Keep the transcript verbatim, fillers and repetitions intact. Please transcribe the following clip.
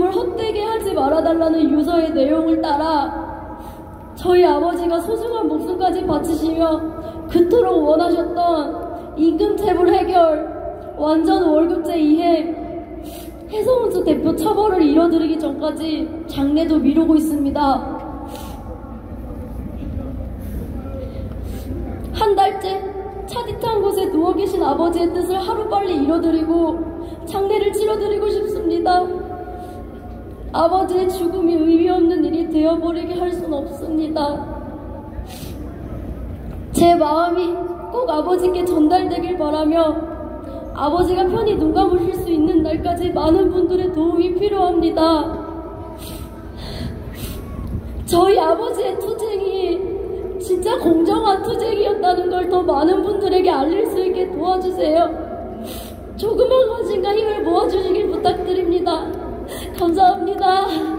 죽음을 헛되게 하지 말아달라는 유서의 내용을 따라 저희 아버지가 소중한 목숨까지 바치시며 그토록 원하셨던 임금체불 해결, 완전 월급제 이행, 해성운수 대표 처벌을 이뤄드리기 전까지 장례도 미루고 있습니다. 한 달째 차디찬 곳에 누워 계신 아버지의 뜻을 하루빨리 이뤄드리고 장례를 치러드리고 싶습니다. 아버지의 죽음이 의미 없는 일이 되어버리게 할 순 없습니다. 제 마음이 꼭 아버지께 전달되길 바라며 아버지가 편히 눈 감으실 수 있는 날까지 많은 분들의 도움이 필요합니다. 저희 아버지의 투쟁이 진짜 공정한 투쟁이었다는 걸 더 많은 분들에게 알릴 수 있게 도와주세요. 조그만 관심과 힘을 모아주시길 부탁드립니다. 감사합니다.